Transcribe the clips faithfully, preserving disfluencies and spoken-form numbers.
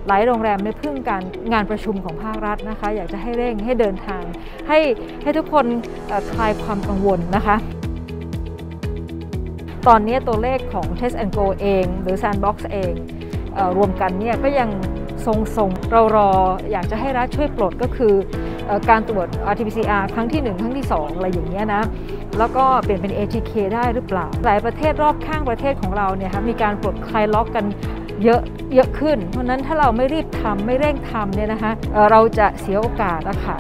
หลายโรงแรมเนี่ยพึ่งการงานประชุมของภาครัฐนะคะอยากจะให้เร่งให้เดินทางให้ให้ทุกคนคลายความกังวลนะคะตอนนี้ตัวเลขของ Test and Go เองหรือ Sandbox เองเอ่อรวมกันเนี่ยก็ยังทรงๆเรารออยากจะให้รัฐช่วยปลดก็คือการตรวจ อาร์ ที พี ซี อาร์ ครั้งที่หนึ่งครั้งที่สองอะไรอย่างเงี้ยนะแล้วก็เปลี่ยนเป็น เอ ที เค ได้หรือเปล่าหลายประเทศรอบข้างประเทศของเราเนี่ยค่ะมีการปลดคลายล็อกกันเยอะเยอะขึ้นเพราะนั้นถ้าเราไม่รีบทำไม่เร่งทำเนี่ยนะคะเราจะเสียโอกาสนะคะ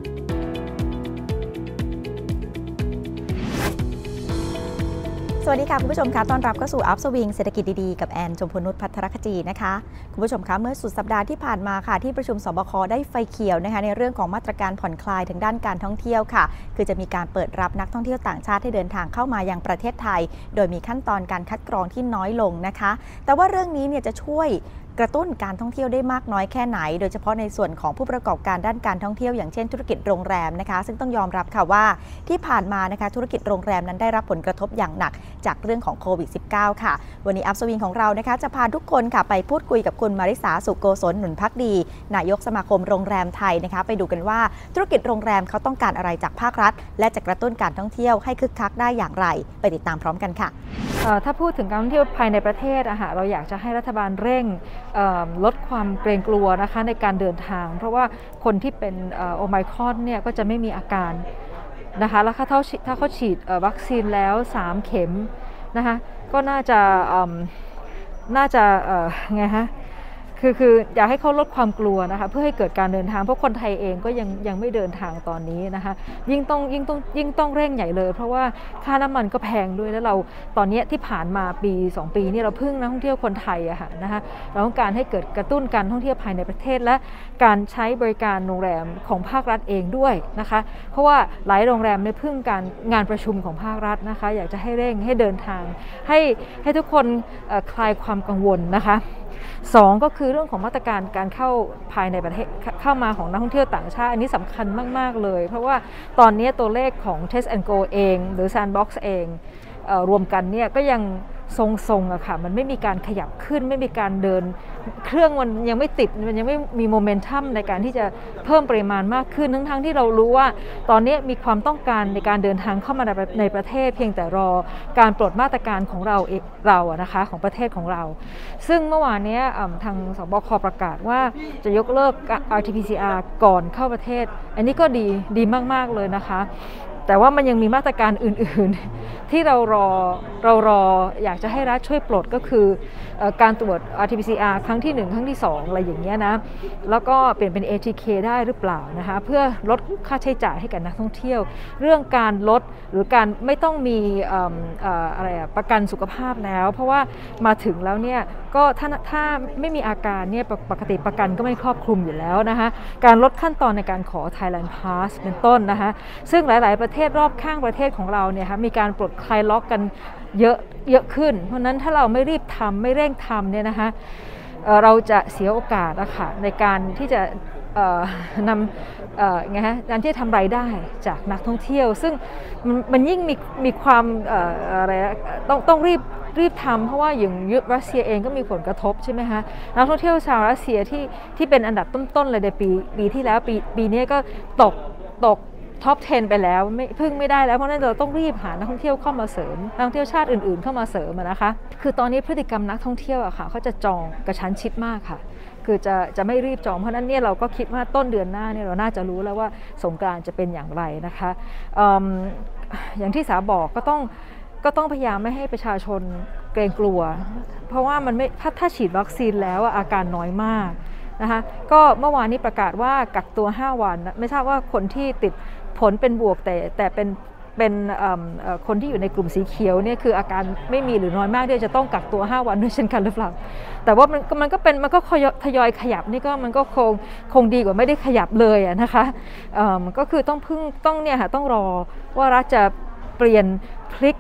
สวัสดีค่ะคุณผู้ชมคะต้อนรับเข้าสู่อัพสวิงเศรษฐกิจดีๆกับแอนชมพนุชภัทรคจีนะคะคุณผู้ชมคะเมื่อสุดสัปดาห์ที่ผ่านมาค่ะที่ประชุมสบคได้ไฟเขียวนะคะในเรื่องของมาตรการผ่อนคลายทางด้านการท่องเที่ยวค่ะคือจะมีการเปิดรับนักท่องเที่ยวต่างชาติให้เดินทางเข้ามายังประเทศไทยโดยมีขั้นตอนการคัดกรองที่น้อยลงนะคะแต่ว่าเรื่องนี้เนี่ยจะช่วยกระตุ้นการท่องเที่ยวได้มากน้อยแค่ไหนโดยเฉพาะในส่วนของผู้ประกอบการด้านการท่องเที่ยวอย่างเช่นธุรกิจโรงแรมนะคะซึ่งต้องยอมรับค่ะว่าที่ผ่านมานะคะธุรกิจโรงแรมนั้นได้รับผลกระทบอย่างหนักจากเรื่องของโควิด สิบเก้า ค่ะวันนี้อัพสวิงของเรานะคะจะพาทุกคนค่ะไปพูดคุยกับคุณมาริสาสุโกศลหนุนภักดีนายกสมาคมโรงแรมไทยนะคะไปดูกันว่าธุรกิจโรงแรมเขาต้องการอะไรจากภาครัฐและจะกระตุ้นการท่องเที่ยวให้คึกคักได้อย่างไรไปติดตามพร้อมกันค่ะถ้าพูดถึงการท่องเที่ยวภายในประเทศอะค่ะเราอยากจะให้รัฐบาลเร่งลดความเกรงกลัวนะคะในการเดินทางเพราะว่าคนที่เป็นโอไมครอนเนี่ยก็จะไม่มีอาการนะคะแล้วถ้าเขาถ้าเขาฉีดวัคซีนแล้วสามเข็มนะคะก็น่าจะน่าจะไงฮะคือคืออยากให้เขาลดความกลัวนะคะเพื่อให้เกิดการเดินทางเพราะคนไทยเองก็ยังยังไม่เดินทางตอนนี้นะคะยิ่งต้องยิ่งต้องยิ่งต้องเร่งใหญ่เลยเพราะว่าค่าน้ำมันก็แพงด้วยแล้วเราตอนนี้ที่ผ่านมาปีสองปีนี่เราพึ่งนักท่องเที่ยวคนไทยอะค่ะนะคะเราต้องการให้เกิดกระตุ้นการท่องเที่ยวภายในประเทศและการใช้บริการโรงแรมของภาครัฐเองด้วยนะคะเพราะว่าหลายโรงแรมเนี่ยพึ่งการงานประชุมของภาครัฐนะคะอยากจะให้เร่งให้เดินทางให้ให้ทุกคนคลายความกังวลนะคะสองก็คือเรื่องของมาตรการการเข้าภายในประเทศเข้ามาของนักท่องเที่ยวต่างชาติอันนี้สำคัญมากๆเลยเพราะว่าตอนนี้ตัวเลขของ Test and Go เองหรือ Sandbox เองเอ่อรวมกันเนี่ยก็ยังทรงๆอะค่ะมันไม่มีการขยับขึ้นไม่มีการเดินเครื่องมันยังไม่ติดมันยังไม่มีโมเมนตัมในการที่จะเพิ่มปริมาณมากขึ้นทั้งๆที่เรารู้ว่าตอนนี้มีความต้องการในการเดินทางเข้ามาในประเทศเพียงแต่รอการปลดมาตรการของเราเราอะนะคะของประเทศของเราซึ่งเมื่อวานนี้ทางสบคประกาศว่าจะยกเลิก อาร์ ที พี ซี อาร์ ก่อนเข้าประเทศอันนี้ก็ดีดีมากๆเลยนะคะแต่ว่ามันยังมีมาตรการอื่นๆที่เรารอเรารออยากจะให้รัฐช่วยปลดก็คือการตรวจ อาร์ ที พี ซี อาร์ ครั้งที่หนึ่งครั้งที่สองอะไรอย่างเงี้ยนะแล้วก็เปลี่ยนเป็น เอ ที เค ได้หรือเปล่านะคะเพื่อลดค่าใช้จ่ายให้กับนักท่องเที่ยวเรื่องการลดหรือการไม่ต้องมีอะไรประกันสุขภาพแล้วเพราะว่ามาถึงแล้วเนี่ยก็ถ้าถ้าไม่มีอาการเนี่ยปกติประกันก็ไม่ครอบคลุมอยู่แล้วนะคะการลดขั้นตอนในการขอ Thailand Pass เป็นต้นนะคะซึ่งหลายๆประเทศรอบข้างประเทศของเราเนี่ยค่ะมีการปลดคลายล็อกกันเยอะเยอะขึ้นเพราะนั้นถ้าเราไม่รีบทำไม่เร่งทำเนี่ยนะคะเราจะเสียโอกาสนะคะในการที่จะนำไงฮะการที่จะทำรายได้จากนักท่องเที่ยวซึ่งมันยิ่งมีมีความอะไรต้องต้องรีบรีบทำเพราะว่าอย่างรัสเซียเองก็มีผลกระทบใช่ไหมคะนักท่องเที่ยวชาวรัสเซียที่ที่เป็นอันดับต้นๆเลยในปีปีที่แล้วปีปีนี้ก็ตกตกท็อปสิบไปแล้วไม่พึ่งไม่ได้แล้วเพราะนั้นเราต้องรีบหานักท่องเที่ยวเข้ามาเสริมนักท่องเที่ยวชาติอื่นๆเข้ามาเสริมนะคะคือตอนนี้พฤติกรรมนักท่องเที่ยวอะค่ะเขาจะจองกระชั้นชิดมากค่ะคือจะจะไม่รีบจองเพราะนั้นเนี่ยเราก็คิดว่าต้นเดือนหน้าเนี่ยเราน่าจะรู้แล้วว่าสงกรานต์จะเป็นอย่างไรนะคะ อ, อย่างที่สาบอกก็ต้องก็ต้องพยายามไม่ให้ประชาชนเกรงกลัวเพราะว่ามันไม่ถ้าถ้าฉีดวัคซีนแล้วอาการน้อยมากนะคะก็เมื่อวานนี้ประกาศว่ากักตัวห้าวันไม่ทราบว่าคนที่ติดผลเป็นบวกแต่แต่เป็นเป็นคนที่อยู่ในกลุ่มสีเขียวเนี่ยคืออาการไม่มีหรือน้อยมากที่จะต้องกักตัวห้าวันด้วยเช่นกันหรือเปล่าแต่ว่ามันมันก็เป็นมันก็ทยอยขยับนี่ก็มันก็คงคงดีกว่าไม่ได้ขยับเลยนะคะก็คือต้องพึ่งต้องเนี่ยค่ะต้องรอว่ารัฐจะเปลี่ยนพลิก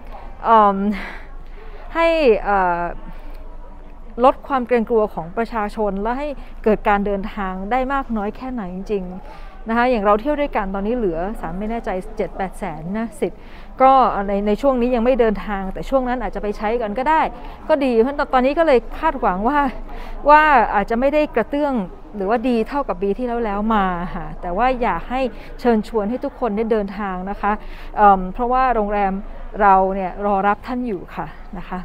ให้ลดความเกรงกลัวของประชาชนและให้เกิดการเดินทางได้มากน้อยแค่ไหนจริงๆนะคะอย่างเราเที่ยวด้วยกันตอนนี้เหลือสามไม่แน่ใจ เจ็ดแปด แสนนะสิทธิ์ก็ในในช่วงนี้ยังไม่เดินทางแต่ช่วงนั้นอาจจะไปใช้กันก็ได้ก็ดีเพราะตอนนี้ก็เลยคาดหวังว่าว่าอาจจะไม่ได้กระเตื้องหรือว่าดีเท่ากับปีที่แล้วแล้วมาค่ะแต่ว่าอยากให้เชิญชวนให้ทุกคนได้เดินทางนะคะเเพราะว่าโรงแรมเราเนี่ยรอรับท่านอยู่ค่ะนะคะ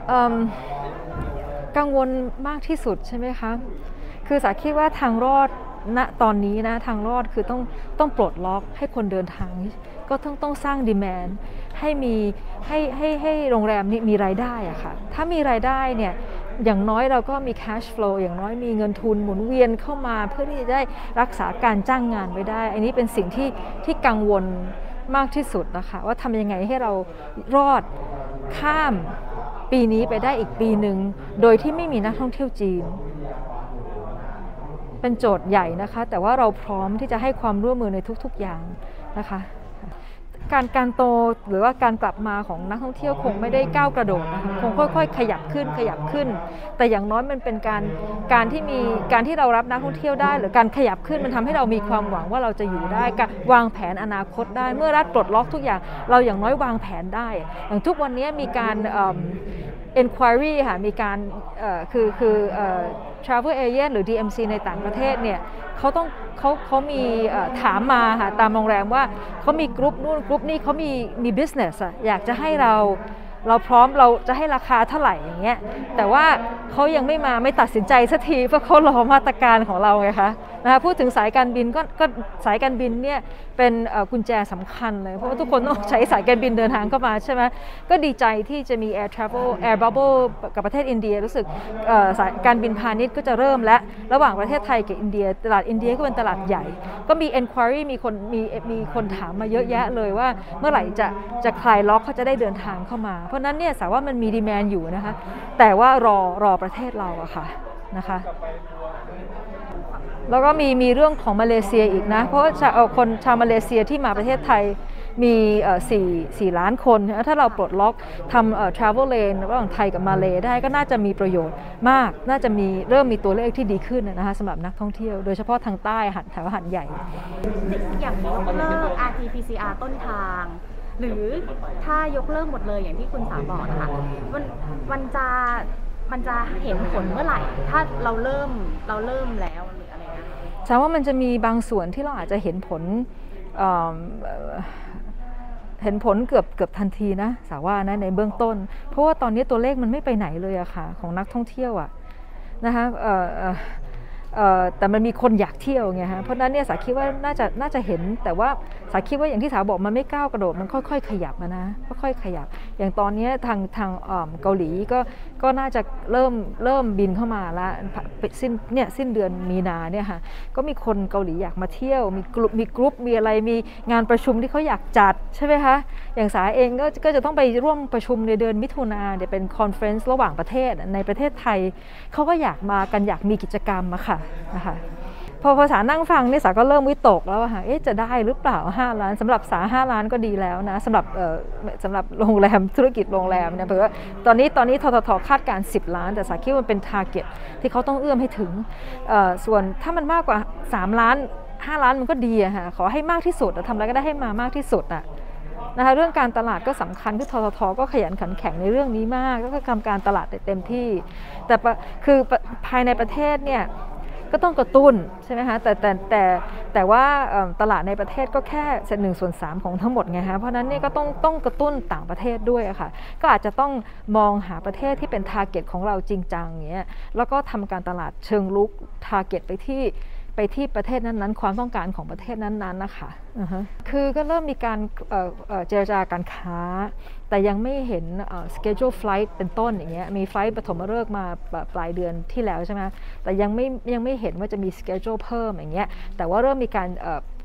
กังวลมากที่สุดใช่ไหมคะคือสาคิดว่าทางรอดณตอนนี้นะทางรอดคือต้องต้องปลดล็อกให้คนเดินทางก็ต้องต้องสร้างดีแมนด์ให้มีให้ให้ให้โรงแรมนี้มีรายได้อะค่ะถ้ามีรายได้เนี่ยอย่างน้อยเราก็มี cash flow อย่างน้อยมีเงินทุนหมุนเวียนเข้ามาเพื่อที่จะได้รักษาการจ้างงานไว้ได้อันนี้เป็นสิ่งที่ที่กังวลมากที่สุดนะคะว่าทำยังไงให้เรารอดข้ามปีนี้ไปได้อีกปีหนึ่งโดยที่ไม่มีนักท่องเที่ยวจีนเป็นโจทย์ใหญ่นะคะแต่ว่าเราพร้อมที่จะให้ความร่วมมือในทุกๆอย่างนะคะการการโตหรือว่าการกลับมาของนักท่องเที่ยวคงไม่ได้ก้าวกระโดดนะคะคงค่อยๆขยับขึ้นขยับขึ้นแต่อย่างน้อยมันเป็นการการที่มีการที่เรารับนักท่องเที่ยวได้หรือการขยับขึ้นมันทำให้เรามีความหวังว่าเราจะอยู่ได้วางแผนอนาคตได้เมื่อรัฐปลดล็อกทุกอย่างเราอย่างน้อยวางแผนได้อย่างทุกวันนี้มีการenquiry ค่ะมีการคือคือ travel agent หรือ ดี เอ็ม ซี ในต่างประเทศเนี่ยเขาต้องเขาเขามีถามมาค่ะตามโรงแรมว่าเขามีกรุ๊ปนู่นกรุ๊ปนี่เขามีมี business อะอยากจะให้เราเราพร้อมเราจะให้ราคาเท่าไหร่อย่างเงี้ยแต่ว่าเขายังไม่มาไม่ตัดสินใจสักทีเพราะเขารอมาตรการของเราไงคะนะคะพูดถึงสายการบินก็ก็สายการบินเนี่ยเป็นกุญแจสำคัญเลยเพราะว่าทุกคนต้องใช้สายการบินเดินทางเข้ามาใช่ไหมก็ดีใจที่จะมี Air Travel Air Bubble กับประเทศอินเดียรู้สึกสายการบินพาณิชย์ก็จะเริ่มและระหว่างประเทศไทยกับอินเดียตลาดอินเดียก็เป็นตลาดใหญ่ก็มี enquiry มีคนมีมีคนถามมาเยอะแยะเลยว่าเมื่อไหร่จะจะคลายล็อกเขาจะได้เดินทางเข้ามาเพราะนั้นเนี่ยสาว่ามันมีดีแมนอยู่นะคะแต่ว่ารอรอประเทศเราอะค่ะนะคะแล้วก็มีมีเรื่องของมาเลเซียอีกนะเพราะว่าคนชาวมาเลเซียที่มาประเทศไทยมีสี่สี่ล้านคนถ้าเราปลดล็อกทำ travel lane ระหว่างไทยกับมาเลได้ก็น่าจะมีประโยชน์มากน่าจะมีเริ่มมีตัวเลขที่ดีขึ้นนะคะสำหรับนักท่องเที่ยวโดยเฉพาะทางใต้หันแถวหันใหญ่อย่างยกเลิก อาร์ ที พี ซี อาร์ ต้นทางหรือถ้ายกเลิกหมดเลยอย่างที่คุณสาบอกนะคะมันมันจะมันจะเห็นผลเมื่อไหร่ถ้าเราเริ่มเราเริ่มแล้วหรืออะไรนะแสดงว่ามันจะมีบางส่วนที่เราอาจจะเห็นผลเ, เห็นผลเกือบเกือบทันทีนะสาว่านะในเบื้องต้นเพราะว่าตอนนี้ตัวเลขมันไม่ไปไหนเลยอะค่ะของนักท่องเที่ยวอะนะคะแต่มันมีคนอยากเที่ยวไงฮะเพราะนั้นเนี่ยสาคิดว่าน่าจะน่าจะเห็นแต่ว่าสาคิดว่าอย่างที่สาบอกมันไม่ก้าวกระโดดมันค่อยๆขยับนะค่อยๆขยับอย่างตอนนี้ทางทางเกาหลีก็ก็น่าจะเริ่มเริ่มบินเข้ามาแล้วสิ้นเนี่ยสิ้นเดือนมีนาเนี่ยค่ะก็มีคนเกาหลีอยากมาเที่ยวมีกลุ่มมีกรุ๊ปมีอะไรมีงานประชุมที่เขาอยากจัดใช่ไหมคะอย่างสาเองก็ก็จะต้องไปร่วมประชุมในเดือนมิถุนาเนี่ยเป็นคอนเฟรนซ์ระหว่างประเทศในประเทศไทยเขาก็อยากมากันอยากมีกิจกรรมมาค่ะนะคะพอภาษานั่งฟังนี่สาก็เริ่มวิตกแล้วค่ะเอ๊ะจะได้หรือเปล่าห้าล้านสำหรับสาห้าล้านก็ดีแล้วนะสำหรับสำหรับโรงแรมธุรกิจโรงแรมเนี่ยเพราะว่าตอนนี้ตอนนี้ทททคาดการสิบล้านแต่สาคิดว่ามันเป็น target ที่เขาต้องเอื้อมให้ถึงส่วนถ้ามันมากกว่าสามล้านห้าล้านมันก็ดีอะค่ะขอให้มากที่สุดทำอะไรก็ได้ให้มามากที่สุดอะนะคะเรื่องการตลาดก็สำคัญคือทททก็ขยันขันแข็งในเรื่องนี้มากก็ทำการตลาดเต็มที่แต่คือภายในประเทศเนี่ยก็ต้องกระตุ้นใช่ไหมคะแต่แต่แต่แต่ว่าตลาดในประเทศก็แค่เศษหนึ่งส่วนสามของทั้งหมดไงฮะเพราะนั้นนี่ก็ต้องต้องกระตุ้นต่างประเทศด้วยอะค่ะก็อาจจะต้องมองหาประเทศที่เป็นทาร์เก็ตของเราจริงจังอย่างเงี้ยแล้วก็ทำการตลาดเชิงลุกทาร์เก็ตไปที่ไปที่ประเทศนั้นๆความต้องการของประเทศนั้นๆนะคะ uh-huh. คือก็เริ่มมีการเจรจาการค้าแต่ยังไม่เห็น schedule flight เป็นต้นอย่างเงี้ยมีไฟล์ปฐมฤกษ์มาปลายเดือนที่แล้วใช่ไหมแต่ยังไม่ยังไม่เห็นว่าจะมี schedule เพิ่มอย่างเงี้ยแต่ว่าเริ่มมีการพ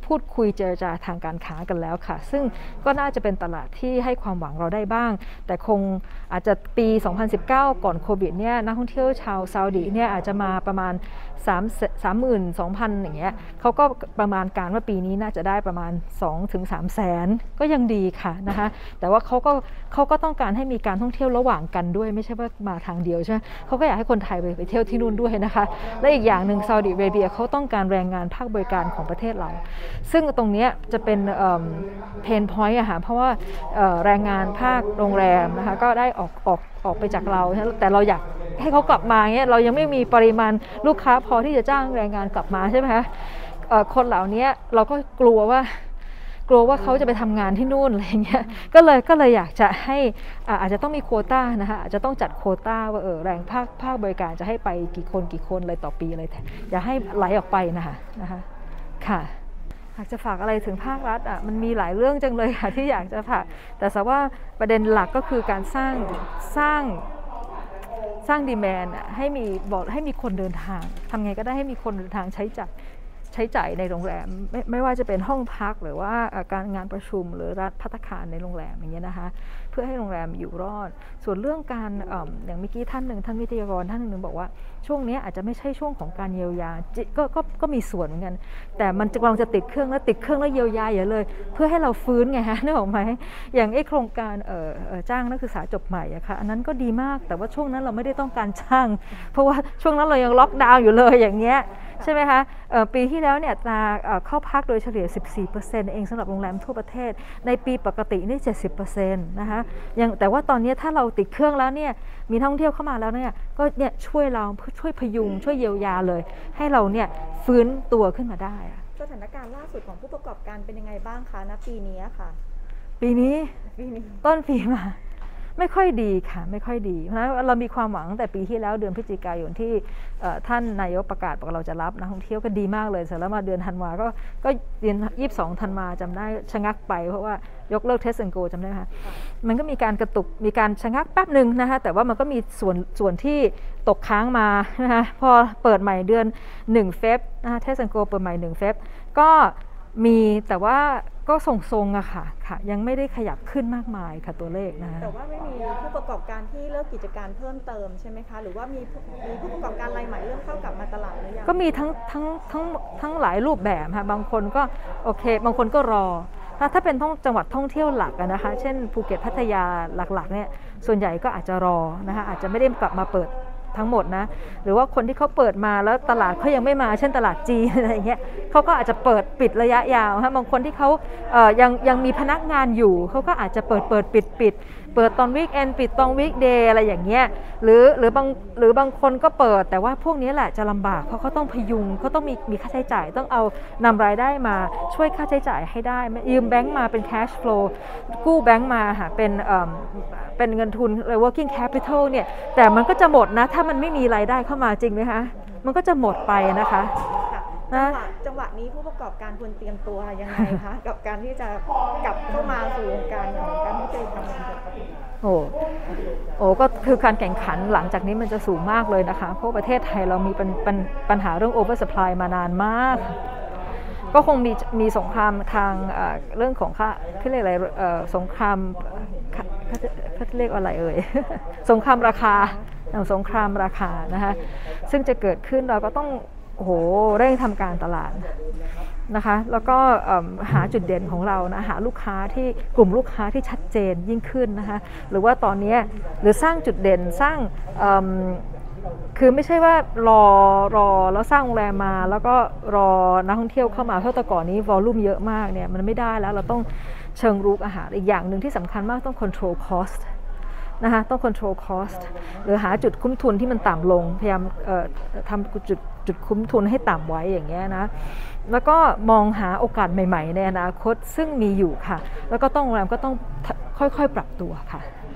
พูดคุยเจรจาทางการค้ากันแล้วค่ะซึ่งก็น่าจะเป็นตลาดที่ให้ความหวังเราได้บ้างแต่คงอาจจะปีสองพันสิบเก้าก่อนโควิดเนี่ยนักท่องเที่ยวชาวซาอุดีเนี่ยอาจจะมาประมาณสามหมื่นสองพันอย่างเงี้ยเขาก็ประมาณการว่าปีนี้น่าจะได้ประมาณ สองถึงสาม แสนก็ยังดีค่ะนะคะแต่ว่าเขาก็เขาก็ต้องการให้มีการท่องเที่ยวระหว่างกันด้วยไม่ใช่ว่ามาทางเดียวใช่ไหมเขาก็อยากให้คนไทยไปไปเที่ยวที่นู่นด้วยนะคะและอีกอย่างหนึ่งซาอุดิอาระเบียเขาต้องการแรงงานภาคบริการของประเทศเราซึ่งตรงนี้จะเป็นเพนพอยต์อะค่ะเพราะว่าแรงงานภาคโรงแรมนะคะก็ได้ออกออกออกไปจากเราแต่เราอยากให้เขากลับมาเนี่ยเรายังไม่มีปริมาณลูกค้าพอที่จะจ้างแรงงานกลับมาใช่ไหมคะคนเหล่านี้เราก็กลัวว่ากลัวว่าเขาจะไปทำงานที่นู่นอะไรเงี้ยก็เลยก็เลยอยากจะให้อาจจะต้องมีโควต้านะคะอาจจะต้องจัดโควต้าว่าเออแรงภาคภาคบริการจะให้ไปกี่คนกี่คนเลยต่อปีอะไรอย่าให้ไหลออกไปนะคะนะคะค่ะอยากจะฝากอะไรถึงภาครัฐอ่ะมันมีหลายเรื่องจังเลยค่ะที่อยากจะฝากแต่สว่าประเด็นหลักก็คือการสร้างสร้างสร้างดีแมนอ่ะให้มีบอกให้มีคนเดินทางทำไงก็ได้ให้มีคนเดินทางใช้จ่ายใช้จ่ายในโรงแรมไม่ไม่ว่าจะเป็นห้องพักหรือว่าการงานประชุมหรือร้านภัตตาคารในโรงแรมอย่างเงี้ยนะคะเพื่อให้โรงแรมอยู่รอดส่วนเรื่องการอย่างเมื่อกี้ท่านหนึ่งท่านวิทยากรท่านหนึ่งบอกว่าช่วงนี้อาจจะไม่ใช่ช่วงของการเยียวยาก็ก็ก็มีส่วนเหมือนกันแต่มันกำลังจะติดเครื่องแล้วติดเครื่องแล้วเยียวยาอย่าเลยเพื่อให้เราฟื้นไงฮะนึกออกไหมอย่างไอ้โครงการเอ่อจ้างนักศึกษาจบใหม่อะค่ะอันนั้นก็ดีมากแต่ว่าช่วงนั้นเราไม่ได้ต้องการจ้างเพราะว่าช่วงนั้นเรายังล็อกดาวน์อยู่เลยอย่างเงี้ยใช่ไหมคะปีที่แล้วเนี่ยตาเข้าพักโดยเฉลี่ย สิบสี่เปอร์เซ็นต์ เองสำหรับโรงแรมทั่วประเทศในปีปกตินี่ เจ็ดสิบเปอร์เซ็นต์ นะคะยังแต่ว่าตอนนี้ถ้าเราติดเครื่องแล้วเนี่ยมีท่องเที่ยวเข้ามาแล้วเนี่ยก็เนี่ยช่วยเราช่วยพยุงช่วยเยียวยาเลยให้เราเนี่ยฟื้นตัวขึ้นมาได้สถานการณ์ล่าสุดของผู้ประกอบการเป็นยังไงบ้างคะณปีนี้ค่ะปีนี้ปีนี้ต้นปีมาไม่ค่อยดีค่ะไม่ค่อยดีเพราะฉะนั้นเรามีความหวังแต่ปีที่แล้วเดือนพฤศจิกายนที่ท่านนายกประกาศบอกเราจะรับนักท่องเที่ยวก็ดีมากเลยเสร็จแล้วมาเดือนธันวาก็ก็เดือนยี่สิบสองธันวาจำได้ชะงักไปเพราะว่ายกเลิกเทสแอนด์โกจำได้ไหมคะมันก็มีการกระตุกมีการชะงักแป๊บหนึ่งนะคะแต่ว่ามันก็มีส่วนส่วนที่ตกค้างมานะคะพอเปิดใหม่เดือนหนึ่งเฟบนะคะเทสแอนด์โกเปิดใหม่หนึ่งเฟบก็มีแต่ว่าก็ทรงๆอะค่ะค่ะยังไม่ได้ขยับขึ้นมากมายค่ะตัวเลขนะคะแต่ว่าไม่มีผู้ประกอบการที่เลิกกิจการเพิ่มเติมใช่ไหมคะหรือว่ามีมีผู้ประกอบการรายใหม่เริ่มเข้ากลับมาตลาดหรือยังก็มีทั้งทั้งทั้งทั้งหลายรูปแบบค่ะบางคนก็โอเคบางคนก็รอถ้าถ้าเป็นท่องจังหวัดท่องเที่ยวหลักนะคะเช่นภูเก็ตพัทยาหลักๆเนี่ยส่วนใหญ่ก็อาจจะรอนะคะอาจจะไม่ได้กลับมาเปิดทั้งหมดนะหรือว่าคนที่เขาเปิดมาแล้วตลาดเขายังไม่มาเช่นตลาดจีนอะไรอย่างเงี้ยเขาก็อาจจะเปิดปิดระยะยาวฮะบางคนที่เขาเอ่อยังยังมีพนักงานอยู่เขาก็อาจจะเปิดเปิดปิดปิดเปิดตอนวีคเอนด์ปิดตอนวีคเดย์อะไรอย่างเงี้ยหรือหรือบางหรือบางคนก็เปิดแต่ว่าพวกนี้แหละจะลำบากเพราะเขาต้องพยุงเขาต้องมีมีค่าใช้จ่ายต้องเอานำรายได้มาช่วยค่าใช้จ่ายให้ได้ยืมแบงก์มาเป็น cash flow กู้แบงก์มาค่ะเป็นเอ่อเป็นเงินทุน working capital เนี่ยแต่มันก็จะหมดนะถ้ามันไม่มีรายได้เข้ามาจริงไหมคะมันก็จะหมดไปนะคะจังหวะจังหวะนี้ผู้ประกอบการควรเตรียมตัวยังไงคะกับการที่จะกลับเข้ามาสู่วงการของการที่จะทำงานโอ้โอ้ก็คือการแข่งขันหลังจากนี้มันจะสูงมากเลยนะคะเพราะประเทศไทยเรามีปัญปัญปัญหาเรื่อง over supply มานานมากก็คงมีมีสงครามทางเรื่องของค่าเขาเรียกอะไรสงครามเขาเรียกอะไรเอ่ยสงครามราคาสงครามราคานะคะซึ่งจะเกิดขึ้นเราก็ต้องโอ้โหเร่งทำการตลาดนะคะแล้วก็หาจุดเด่นของเรานะหาลูกค้าที่กลุ่มลูกค้าที่ชัดเจนยิ่งขึ้นนะคะหรือว่าตอนนี้หรือสร้างจุดเด่นสร้างคือไม่ใช่ว่ารอรอแล้วสร้างโรงแรมมาแล้วก็รอนักท่องเที่ยวเข้ามาเพราะแต่ก่อนนี้วอลลุ่มเยอะมากเนี่ยมันไม่ได้แล้วเราต้องเชิงรุกอาหารอีกอย่างหนึ่งที่สำคัญมากต้อง control cost นะคะต้อง control cost หรือหาจุดคุ้มทุนที่มันต่ำลงพยายามทำจุดจุดคุ้มทุนให้ต่ำไว้อย่างเงี้ยนะแล้วก็มองหาโอกาสใหม่ๆในอนาคตซึ่งมีอยู่ค่ะแล้วก็ต้องโรงแรมก็ต้องค่อยๆปรับตัวค่ะ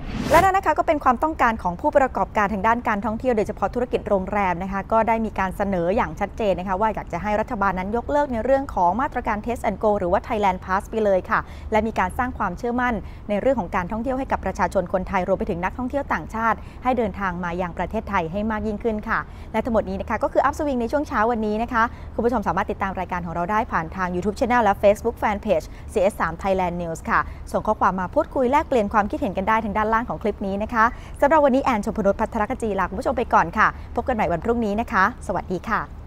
และนั่นนะคะก็เป็นความต้องการของผู้ประกอบการทางด้านการท่องเที่ยวโดยเฉพาะธุรกิจโรงแรมนะคะก็ได้มีการเสนออย่างชัดเจนนะคะว่าอยากจะให้รัฐบาลนั้นยกเลิกในเรื่องของมาตรการ Test and Go หรือว่า Thailand Pass ไปเลยค่ะและมีการสร้างความเชื่อมั่นในเรื่องของการท่องเที่ยวให้กับประชาชนคนไทยรวมไปถึงนักท่องเที่ยวต่างชาติให้เดินทางมายังประเทศไทยให้มากยิ่งขึ้นค่ะและทั้งหมดนี้นะคะก็คือ Up Swing ในช่วงเช้าวันนี้นะคะคุณผู้ชมสามารถติดตามรายการของเราได้ผ่านทาง YouTube Channel และ Facebook Fanpage ซี เอส ทรี Thailand News ค่ะส่งข้อความมาพูดคุยแลกเปลี่ยนความคิดเห็นกันได้ทางด้านล่างของคลิปนี้นะคะสำหรับวันนี้แอน ชมพูนุช ภัทรคจีลาคุณผู้ชมไปก่อนค่ะพบกันใหม่วันพรุ่งนี้นะคะสวัสดีค่ะ